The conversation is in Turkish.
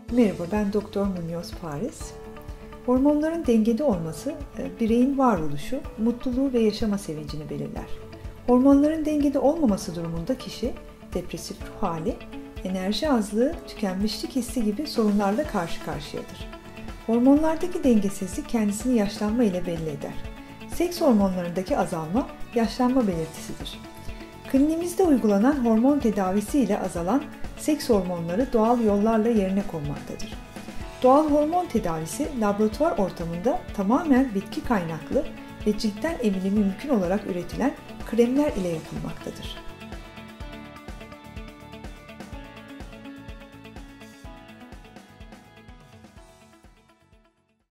Merhaba, ben Doktor Munyoz Paris. Hormonların dengede olması, bireyin varoluşu, mutluluğu ve yaşama sevincini belirler. Hormonların dengede olmaması durumunda kişi, depresif ruh hali, enerji azlığı, tükenmişlik hissi gibi sorunlarla karşı karşıyadır. Hormonlardaki dengesizlik kendisini yaşlanma ile belli eder. Seks hormonlarındaki azalma, yaşlanma belirtisidir. Kliniğimizde uygulanan hormon tedavisi ile azalan seks hormonları doğal yollarla yerine konmaktadır. Doğal hormon tedavisi laboratuvar ortamında tamamen bitki kaynaklı ve ciltten emilimi mümkün olarak üretilen kremler ile yapılmaktadır.